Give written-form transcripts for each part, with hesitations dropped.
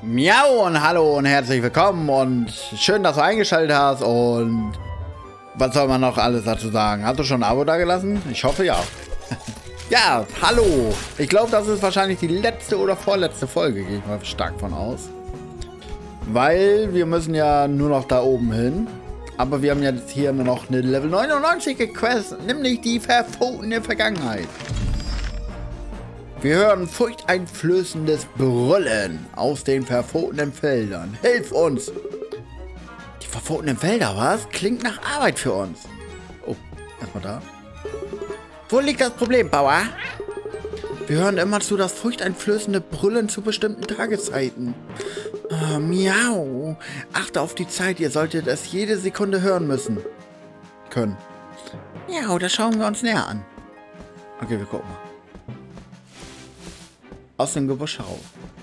Miau und hallo und herzlich willkommen und schön, dass du eingeschaltet hast und was soll man noch alles dazu sagen? Hast du schon ein Abo da gelassen? Ich hoffe ja. Ja, hallo. Ich glaube, das ist wahrscheinlich die letzte oder vorletzte Folge, gehe ich mal stark von aus. Weil wir müssen ja nur noch da oben hin. Aber wir haben jetzt hier nur noch eine Level 99 Quest, nämlich die verfotene Vergangenheit. Wir hören furchteinflößendes Brüllen aus den verfotenen Feldern. Hilf uns! Die verfotenen Felder, was? Klingt nach Arbeit für uns. Oh, erstmal da. Wo liegt das Problem, Bauer? Wir hören immerzu das furchteinflößende Brüllen zu bestimmten Tageszeiten. Miau. Achte auf die Zeit, ihr solltet es jede Sekunde hören können. Miau, das schauen wir uns näher an. Okay, wir gucken mal. Aus dem Gebüsch heraus.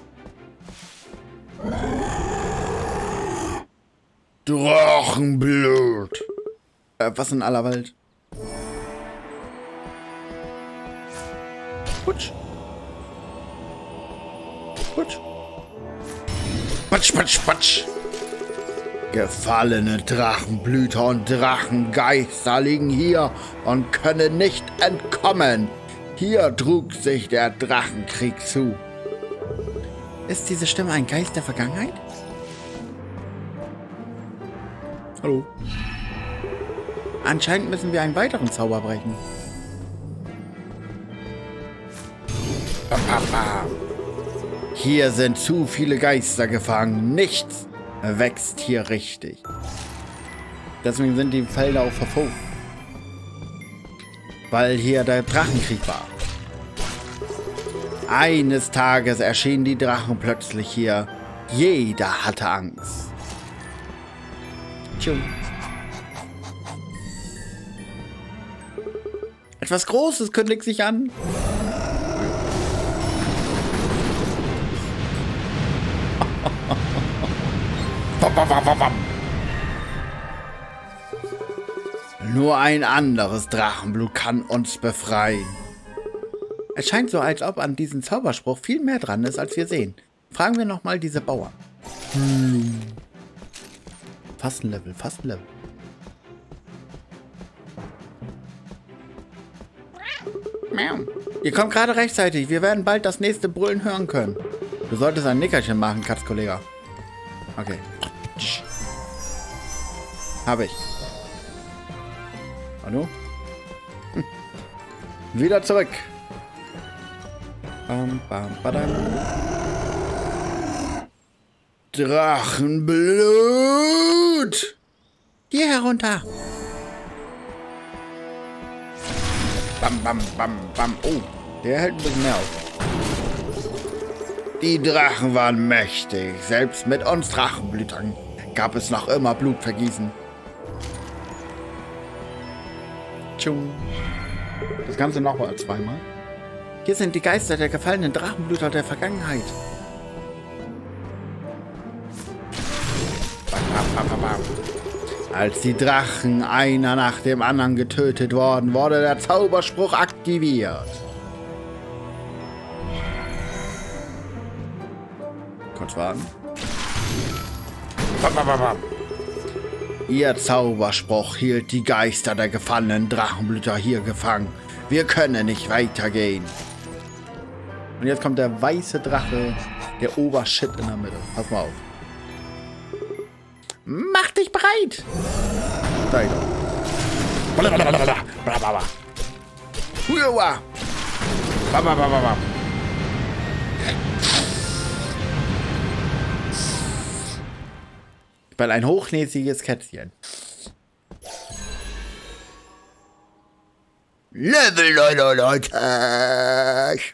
Drachenblut. Was in aller Welt? Putsch. Putsch. Patsch, patsch, patsch. Gefallene Drachenblüter und Drachengeister liegen hier und können nicht entkommen. Hier trug sich der Drachenkrieg zu. Ist diese Stimme ein Geist der Vergangenheit? Hallo. Anscheinend müssen wir einen weiteren Zauber brechen. Hier sind zu viele Geister gefangen. Nichts wächst hier richtig. Deswegen sind die Felder auch verfolgt. Weil hier der Drachenkrieg war. Eines Tages erschienen die Drachen plötzlich hier. Jeder hatte Angst. Tschung. Etwas Großes kündigt sich an. Nur ein anderes Drachenblut kann uns befreien. Es scheint so, als ob an diesem Zauberspruch viel mehr dran ist, als wir sehen. Fragen wir nochmal diese Bauern. Fast ein Level, fast ein Level. Ihr kommt gerade rechtzeitig. Wir werden bald das nächste Brüllen hören können. Du solltest ein Nickerchen machen, Katzkollege. Okay. Habe ich. Hallo? Wieder zurück. Bam, bam, badam. Drachenblut! Hier herunter. Bam, bam, bam, bam. Oh, der hält ein bisschen mehr auf. Die Drachen waren mächtig. Selbst mit uns Drachenblütern gab es noch immer Blutvergießen. Tschung. Das Ganze nochmal zweimal. Hier sind die Geister der gefallenen Drachenblüter der Vergangenheit. Als die Drachen einer nach dem anderen getötet wurden, wurde der Zauberspruch aktiviert. Kurz warten. Ihr Zauberspruch hielt die Geister der gefallenen Drachenblüter hier gefangen. Wir können nicht weitergehen. Und jetzt kommt der weiße Drache, der Obershit in der Mitte. Pass mal auf. Mach dich bereit! Da ist er. Ich bin ein hochnäsiges Kätzchen. Level 99!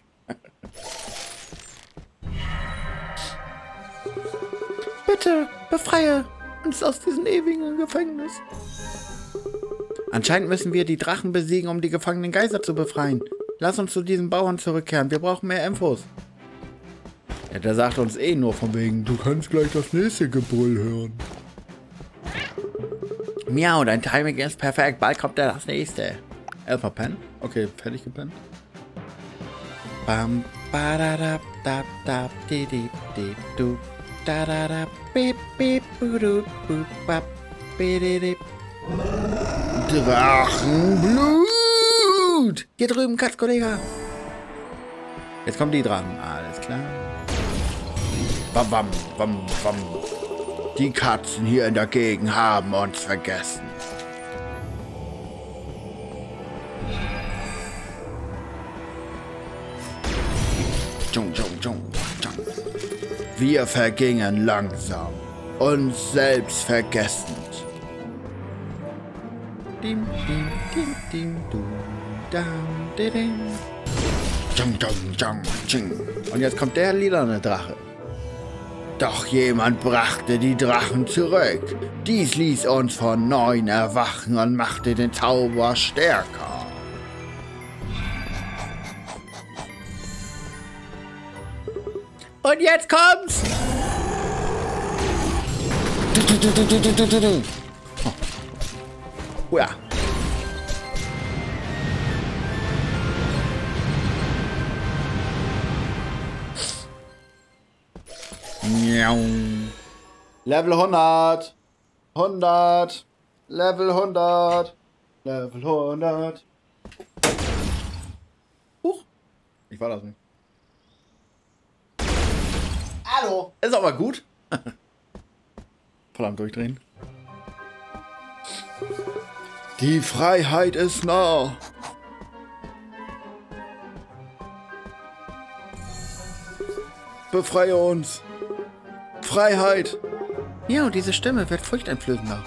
Bitte, befreie uns aus diesem ewigen Gefängnis. Anscheinend müssen wir die Drachen besiegen, um die gefangenen Geister zu befreien. Lass uns zu diesen Bauern zurückkehren. Wir brauchen mehr Infos. Ja, der sagt uns eh nur von wegen, du kannst gleich das nächste Gebrüll hören. Miau, dein Timing ist perfekt. Bald kommt ja das nächste. Erstmal pennen. Okay, fertig gepennt. Bam, badadab, dab, dab, di, di, di, du. Da da da. Bip, bip, budu, bup, bap, bididip. Drachenblut! Hier drüben, Katzkollege. Jetzt kommen die Drachen. Alles klar. Wam, wam, wam, wam. Die Katzen hier in der Gegend haben uns vergessen. Jung, jung, jung, jung. Wir vergingen langsam, uns selbst vergessend. Dim, dim, dim, dim, du, dam, didim. Jung, jung, jung, jung. Und jetzt kommt der lilane Drache. Doch jemand brachte die Drachen zurück. Dies ließ uns von neuem erwachen und machte den Zauber stärker. Und jetzt kommt's! Oh ja. Level 100. 100. Level 100. Level 100. Huch. Ich war das nicht. Hallo. Ist aber gut. Voll am Durchdrehen. Die Freiheit ist nah. Befreie uns. Freiheit. Ja, und diese Stimme wird furchteinflößender.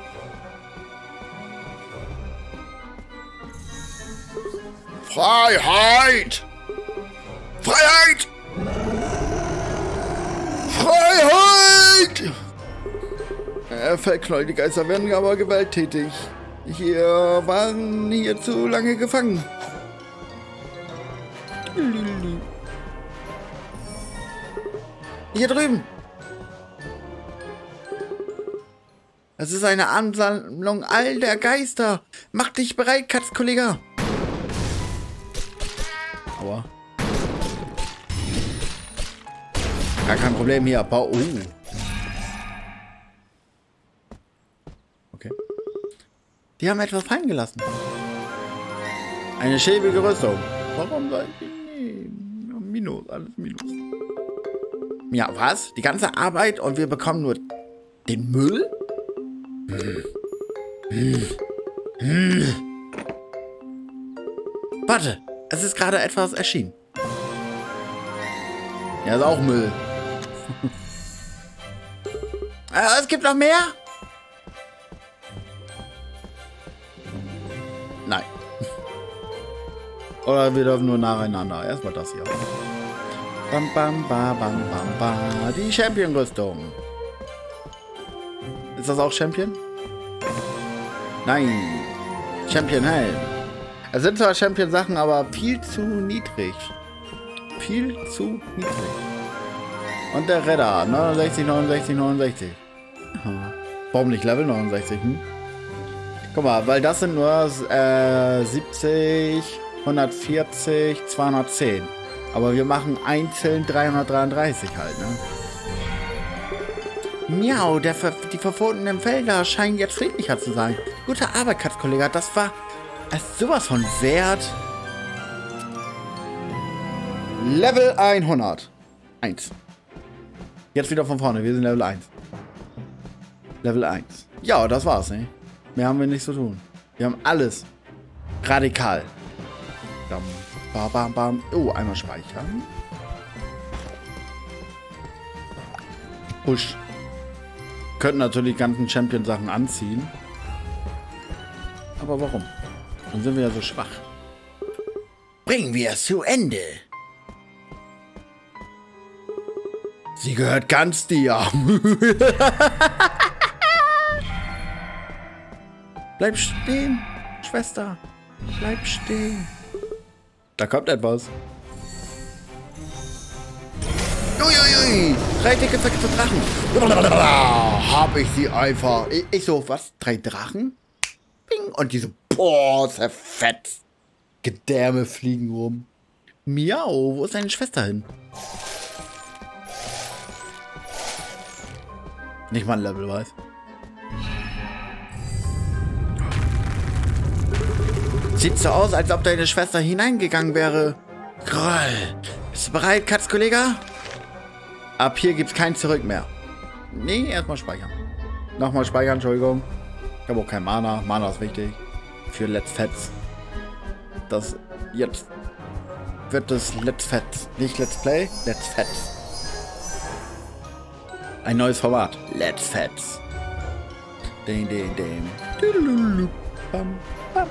Freiheit! Freiheit! Freiheit! Fellknäuel, die Geister werden aber gewalttätig. Wir waren hier zu lange gefangen. Hier drüben. Es ist eine Ansammlung all der Geister. Mach dich bereit, Katzkollege. Aua. Gar kein Problem hier. Oh. Okay. Die haben etwas fallen gelassen. Eine schäbige Rüstung. Warum seid ihr? Minus, alles Minus. Ja, was? Die ganze Arbeit und wir bekommen nur den Müll? Warte, es ist gerade etwas erschienen. Ja, ist auch Müll. Es gibt noch mehr? Nein. Oder wir dürfen nur nacheinander. Erstmal das hier. Bam, bam, ba, bam, bam, ba. Die Champion-Rüstung. Ist das auch Champion? Nein. Champion-Helm. Es sind zwar Champion-Sachen, aber viel zu niedrig. Viel zu niedrig. Und der Redder. 69, 69, 69. Aha. Warum nicht Level 69? Hm? Guck mal, weil das sind nur 70, 140, 210. Aber wir machen einzeln 333 halt, ne? Miau, die verfotenen Felder scheinen jetzt friedlicher zu sein. Gute Arbeit, Katzkollege. Das war sowas von wert. Level 100. 1. Jetzt wieder von vorne. Wir sind Level 1. Level 1. Ja, das war's, ne? Mehr haben wir nicht zu tun. Wir haben alles. Radikal. Bam, bam, bam, bam. Oh, einmal speichern. Push. Könnten natürlich ganzen Champion-Sachen anziehen. Aber warum? Dann sind wir ja so schwach. Bringen wir es zu Ende. Sie gehört ganz dir. Bleib stehen, Schwester. Bleib stehen. Da kommt etwas. Uiuiui. 3 Tickets für Drachen. Hab ich sie einfach. Ich so, was? 3 Drachen? Bing. Und diese, boah, zerfetzt. Gedärme fliegen rum. Miau, wo ist deine Schwester hin? Nicht mal ein Level, weiß. Sieht so aus, als ob deine Schwester hineingegangen wäre. Groll. Bist du bereit, Katzkollege? Ab hier gibt's kein Zurück mehr. Nee, erstmal speichern. Nochmal speichern, Entschuldigung. Ich habe auch kein Mana. Mana ist wichtig. Für Let's Fets. Das jetzt wird das Let's Fets. Nicht Let's Play, Let's Fets. Ein neues Format. Let's Fets. Ding, ding, ding. Bam, bam.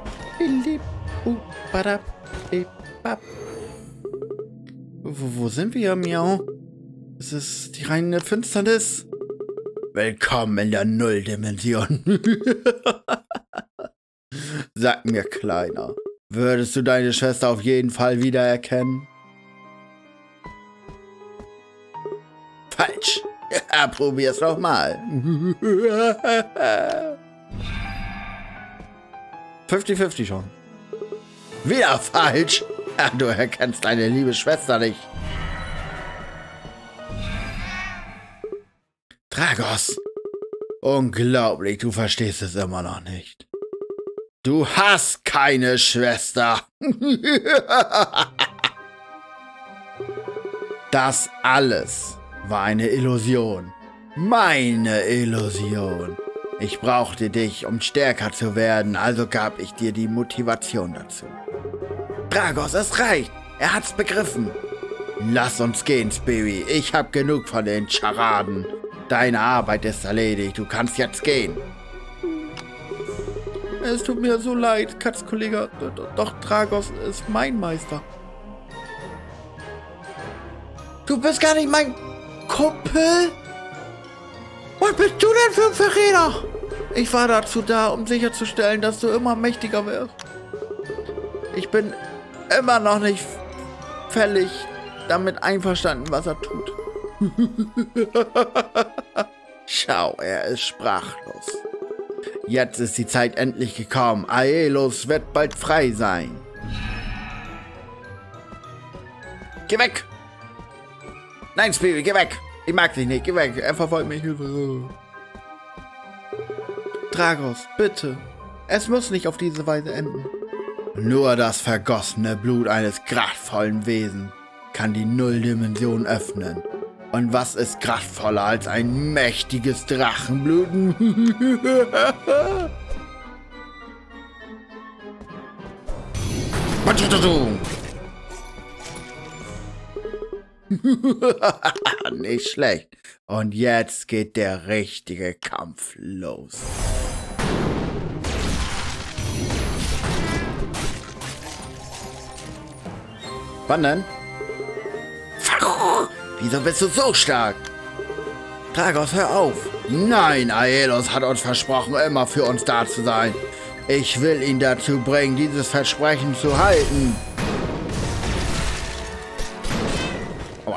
Wo sind wir, Miau? Es ist die reine Finsternis. Willkommen in der Nulldimension. Sag mir, Kleiner, würdest du deine Schwester auf jeden Fall wiedererkennen? Falsch. Ja, probier's doch mal. 50-50 schon. Wieder falsch. Ja, du erkennst deine liebe Schwester nicht. Dragos. Unglaublich, du verstehst es immer noch nicht. Du hast keine Schwester. Das alles war eine Illusion. Meine Illusion. Ich brauchte dich, um stärker zu werden, also gab ich dir die Motivation dazu. Dragos, es reicht. Er hat's begriffen. Lass uns gehen, Spirit. Ich hab genug von den Charaden. Deine Arbeit ist erledigt. Du kannst jetzt gehen. Es tut mir so leid, Katzkollege. Doch Dragos ist mein Meister. Du bist gar nicht mein Kumpel? Was bist du denn für ein Verräter? Ich war dazu da, um sicherzustellen, dass du immer mächtiger wirst. Ich bin immer noch nicht völlig damit einverstanden, was er tut. Schau, er ist sprachlos. Jetzt ist die Zeit endlich gekommen. Aeolus wird bald frei sein. Geh weg! Nein, Spirit, geh weg! Ich mag dich nicht, geh weg. Er verfolgt mich. Dragos, bitte. Es muss nicht auf diese Weise enden. Nur das vergossene Blut eines kraftvollen Wesens kann die Nulldimension öffnen. Und was ist kraftvoller als ein mächtiges Drachenblut? Nicht schlecht. Und jetzt geht der richtige Kampf los. Wann denn? Wieso bist du so stark? Dragos, hör auf. Nein, Aeolus hat uns versprochen, immer für uns da zu sein. Ich will ihn dazu bringen, dieses Versprechen zu halten. Aua.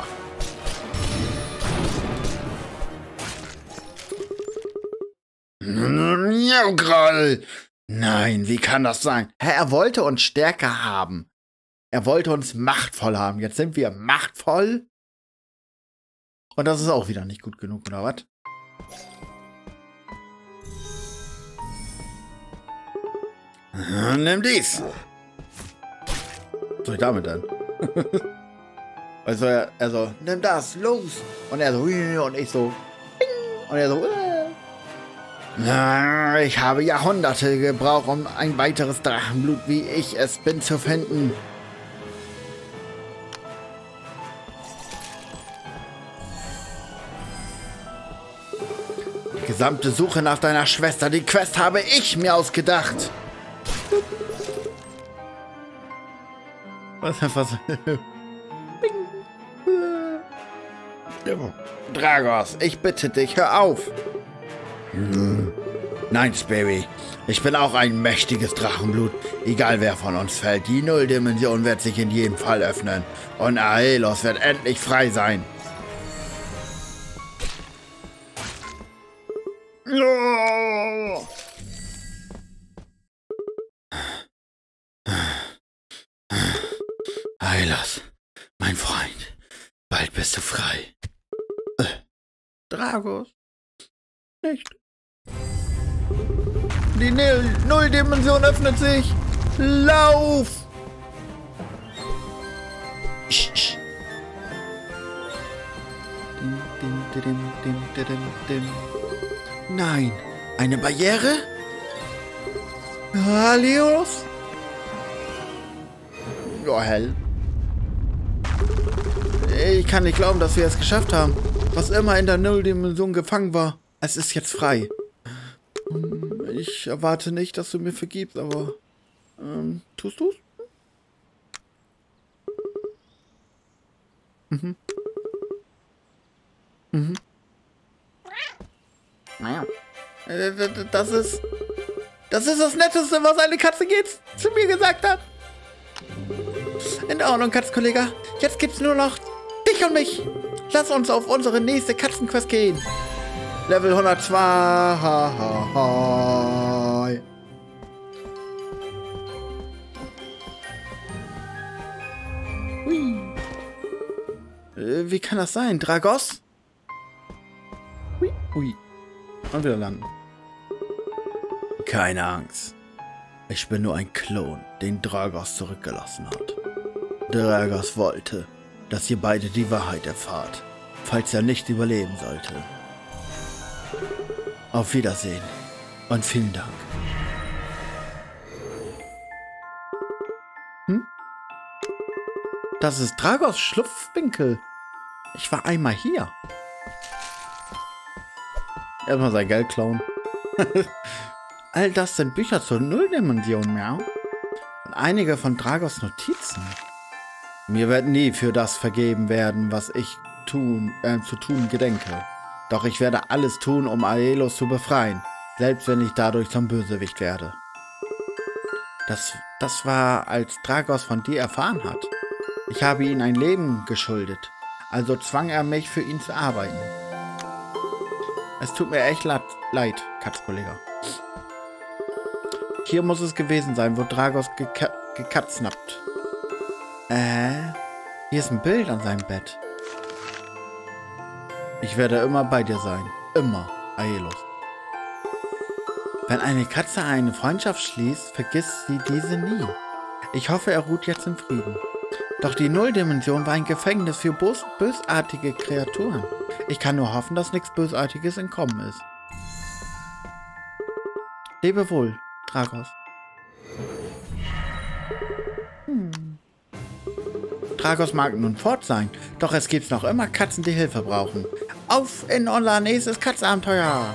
Groll. Nein, wie kann das sein? Er wollte uns stärker haben. Er wollte uns machtvoll haben. Jetzt sind wir machtvoll. Und das ist auch wieder nicht gut genug, oder was? Nimm dies. Was soll ich damit denn? Also er so, nimm das, los. Und er so, und ich so, und er so, ich habe Jahrhunderte gebraucht, um ein weiteres Drachenblut, wie ich es bin, zu finden. Die gesamte Suche nach deiner Schwester, die Quest habe ich mir ausgedacht. Was? Dragos, ich bitte dich, hör auf. Nein, Spirit. Ich bin auch ein mächtiges Drachenblut. Egal wer von uns fällt, die Nulldimension wird sich in jedem Fall öffnen. Und Aeolus wird endlich frei sein. Aeolus, mein Freund, bald bist du frei. Dragos, nicht. Die Nulldimension öffnet sich. Lauf! Nein, eine Barriere? Helios? Oh, hell. Ich kann nicht glauben, dass wir es geschafft haben. Was immer in der Nulldimension gefangen war, es ist jetzt frei. Ich erwarte nicht, dass du mir vergibst, aber... tust du's? Mhm. Mhm. Naja. Das ist das Netteste, was eine Katze zu mir gesagt hat. In Ordnung, Katzenkollege. Jetzt gibt's nur noch dich und mich. Lass uns auf unsere nächste Katzenquest gehen. Level 102. Ha, ha, ha. Hui. Wie kann das sein? Dragos? Hui. Hui. Und wieder landen. Keine Angst. Ich bin nur ein Klon, den Dragos zurückgelassen hat. Dragos wollte, dass ihr beide die Wahrheit erfahrt, falls er nicht überleben sollte. Auf Wiedersehen und vielen Dank. Das ist Dragos Schlupfwinkel. Ich war einmal hier. Erstmal sein Geld klauen. All das sind Bücher zur Nulldimension, ja. Und einige von Dragos Notizen. Mir wird nie für das vergeben werden, was ich zu tun gedenke. Doch ich werde alles tun, um Aelos zu befreien, selbst wenn ich dadurch zum Bösewicht werde. Das war, als Dragos von dir erfahren hat. Ich habe ihm ein Leben geschuldet, also zwang er mich, für ihn zu arbeiten. Es tut mir echt leid, Katzkollege. Hier muss es gewesen sein, wo Dragos gekatznappt. Hier ist ein Bild an seinem Bett. Ich werde immer bei dir sein. Immer, Aelos. Wenn eine Katze eine Freundschaft schließt, vergisst sie diese nie. Ich hoffe, er ruht jetzt in Frieden. Doch die Nulldimension war ein Gefängnis für bösartige Kreaturen. Ich kann nur hoffen, dass nichts Bösartiges entkommen ist. Lebe wohl, Dragos. Dragos mag nun fort sein, doch es gibt noch immer Katzen, die Hilfe brauchen. Auf in unser nächstes Katzenabenteuer!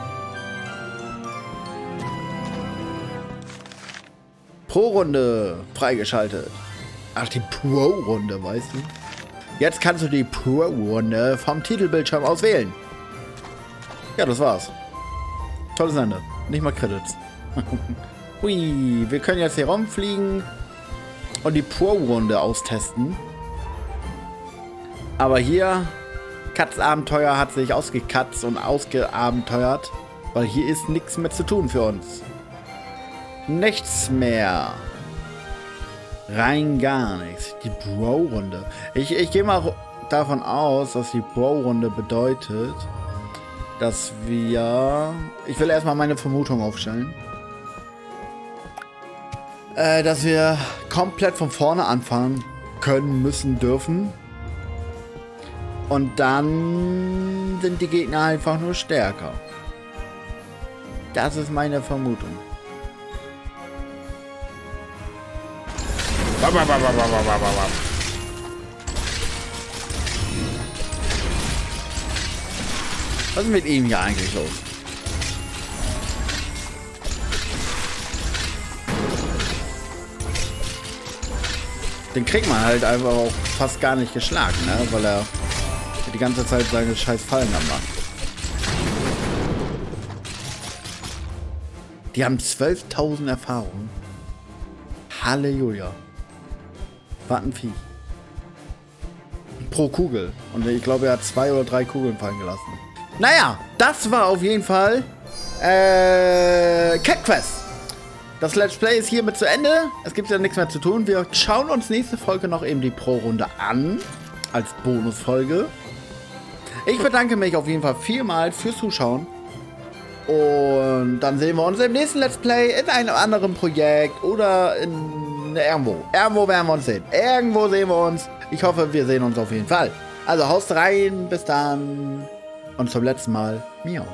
Pro-Runde freigeschaltet. Ach, die Pro-Runde, weißt du? Jetzt kannst du die Pro-Runde vom Titelbildschirm aus wählen. Ja, das war's. Tolles Ende. Nicht mal Credits. Hui, wir können jetzt hier rumfliegen und die Pro-Runde austesten. Aber hier, Katzabenteuer hat sich ausgekatzt und ausgeabenteuert, weil hier ist nichts mehr zu tun für uns. Nichts mehr. Rein gar nichts. Die Pro-Runde. Ich gehe mal davon aus, dass die Pro-Runde bedeutet, dass wir... Ich will erstmal meine Vermutung aufstellen. Dass wir komplett von vorne anfangen können, müssen, dürfen. Und dann sind die Gegner einfach nur stärker. Das ist meine Vermutung. Was ist mit ihm hier eigentlich los? Den kriegt man halt einfach auch fast gar nicht geschlagen, ne? Weil er die ganze Zeit seine scheiß Fallen macht. Die haben 12.000 Erfahrungen. Halleluja. Was ein Vieh. Pro Kugel. Und ich glaube, er hat 2 oder 3 Kugeln fallen gelassen. Naja, das war auf jeden Fall Cat Quest. Das Let's Play ist hiermit zu Ende. Es gibt ja nichts mehr zu tun. Wir schauen uns nächste Folge noch eben die Pro-Runde an. Als Bonusfolge. Ich bedanke mich auf jeden Fall vielmals fürs Zuschauen. Und dann sehen wir uns im nächsten Let's Play in einem anderen Projekt oder in irgendwo. Irgendwo werden wir uns sehen. Irgendwo sehen wir uns. Ich hoffe, wir sehen uns auf jeden Fall. Also haust rein, bis dann. Und zum letzten Mal, miau.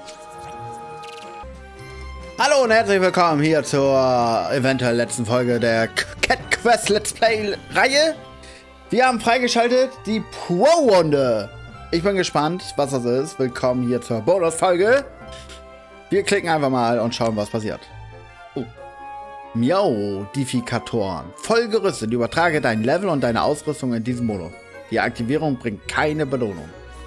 Hallo und herzlich willkommen hier zur eventuell letzten Folge der Cat Quest Let's Play Reihe. Wir haben freigeschaltet die Pro-Runde. Ich bin gespannt, was das ist. Willkommen hier zur Bonus-Folge. Wir klicken einfach mal und schauen, was passiert. Oh. Miau-Difikatoren. Voll gerüstet. Übertrage dein Level und deine Ausrüstung in diesem Modus. Die Aktivierung bringt keine Belohnung.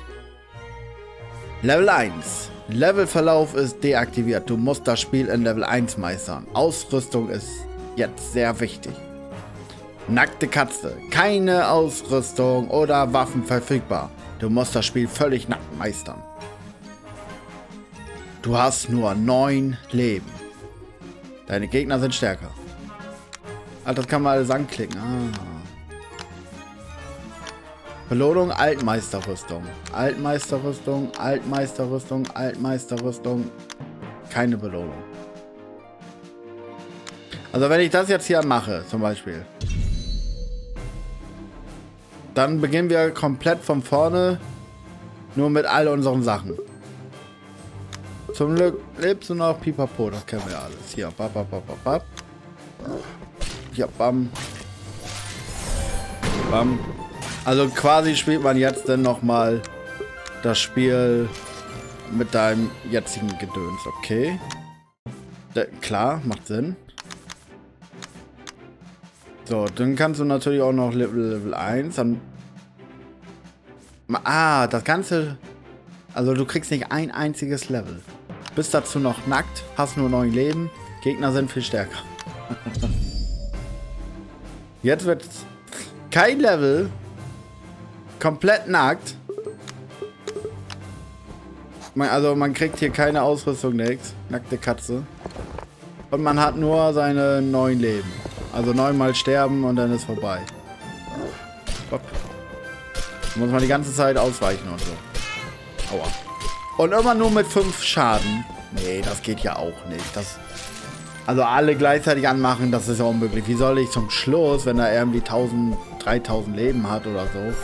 Level 1. Levelverlauf ist deaktiviert. Du musst das Spiel in Level 1 meistern. Ausrüstung ist jetzt sehr wichtig. Nackte Katze. Keine Ausrüstung oder Waffen verfügbar. Du musst das Spiel völlig nackt meistern. Du hast nur 9 Leben. Deine Gegner sind stärker. Ah, das kann man alles anklicken. Ah. Belohnung, Altmeisterrüstung. Altmeisterrüstung, Altmeisterrüstung, Altmeisterrüstung. Keine Belohnung. Also wenn ich das jetzt hier mache, zum Beispiel. Dann beginnen wir komplett von vorne. Nur mit all unseren Sachen. Zum Glück lebst du noch, pipapo, das kennen wir alles. Hier, bap, bap, bap, bap. Ja, bam. Bam. Also quasi spielt man jetzt dann nochmal das Spiel mit deinem jetzigen Gedöns, okay? Klar, macht Sinn. So, dann kannst du natürlich auch noch Level 1. Dann das Ganze... Also du kriegst nicht ein einziges Level. Bist dazu noch nackt, hast nur 9 Leben. Gegner sind viel stärker. Jetzt wird kein Level. Komplett nackt. Also man kriegt hier keine Ausrüstung, nichts. Nackte Katze. Und man hat nur seine 9 Leben. Also 9 Mal sterben und dann ist vorbei. Hopp. Muss man die ganze Zeit ausweichen und so. Aua. Und immer nur mit 5 Schaden. Nee, das geht ja auch nicht. Also alle gleichzeitig anmachen, das ist ja unmöglich. Wie soll ich zum Schluss, wenn er irgendwie 1000, 3000 Leben hat oder so.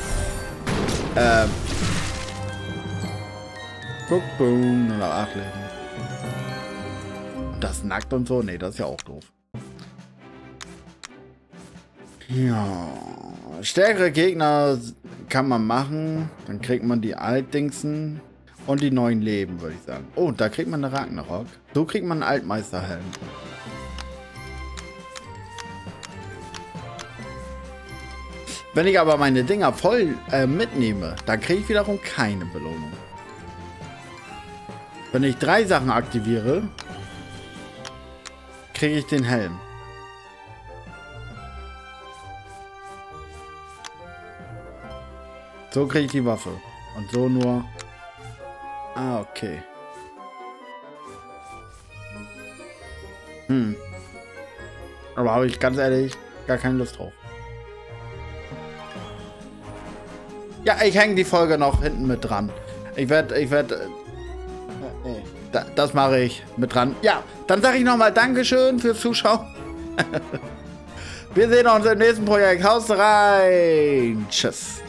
Guck, boom, nur noch 8 Leben. Und das nackt und so? Nee, das ist ja auch doof. Ja. Stärkere Gegner kann man machen. Dann kriegt man die Altdingsen. Und die 9 Leben, würde ich sagen. Oh, da kriegt man eine Ragnarok. So kriegt man einen Altmeisterhelm. Wenn ich aber meine Dinger voll mitnehme, dann kriege ich wiederum keine Belohnung. Wenn ich 3 Sachen aktiviere, kriege ich den Helm. So kriege ich die Waffe. Und so nur... Ah, okay. Aber habe ich ganz ehrlich gar keine Lust drauf. Ja, ich hänge die Folge noch hinten mit dran. Das mache ich mit dran. Ja, dann sage ich nochmal Dankeschön fürs Zuschauen. Wir sehen uns im nächsten Projekt. Haust rein. Tschüss.